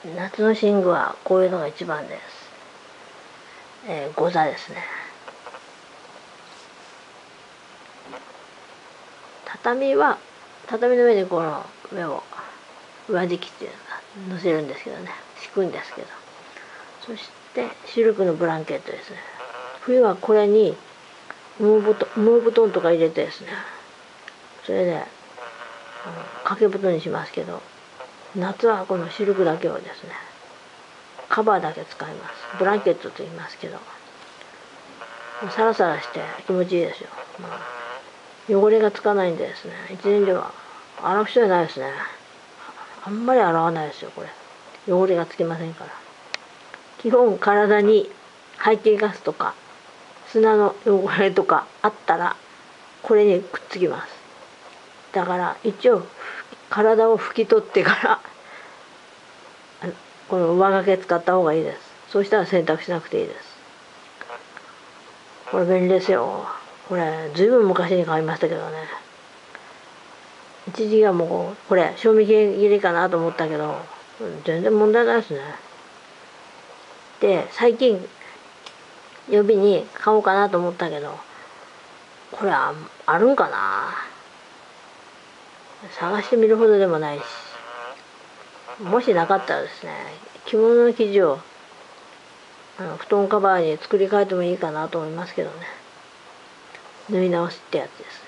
夏の寝具はこういうのが一番です。ゴザですね。畳の上にこの上を上敷きっていうのが乗せるんですけどね、敷くんですけど、そしてシルクのブランケットですね。冬はこれに羽毛布団とか入れてですね、それで掛け布団にしますけど、夏はこのシルクだけをですね、カバーだけ使います。ブランケットと言いますけど、サラサラして気持ちいいですよ。汚れがつかないんでですね、一年中は洗う必要ないですね。あんまり洗わないですよ、これ。汚れがつきませんから。基本体に排気ガスとか砂の汚れとかあったらこれにくっつきます。だから一応体を拭き取ってからこの上掛け使った方がいいです。そうしたら洗濯しなくていいです。これ便利ですよ。これずいぶん昔に買いましたけどね、一時期はもうこれ賞味期限切れかなと思ったけど全然問題ないですね。で最近予備に買おうかなと思ったけど、これあるんかな、探してみるほどでもないし、もしなかったらですね、着物の生地を布団カバーに作り変えてもいいかなと思いますけどね。縫い直しってやつです。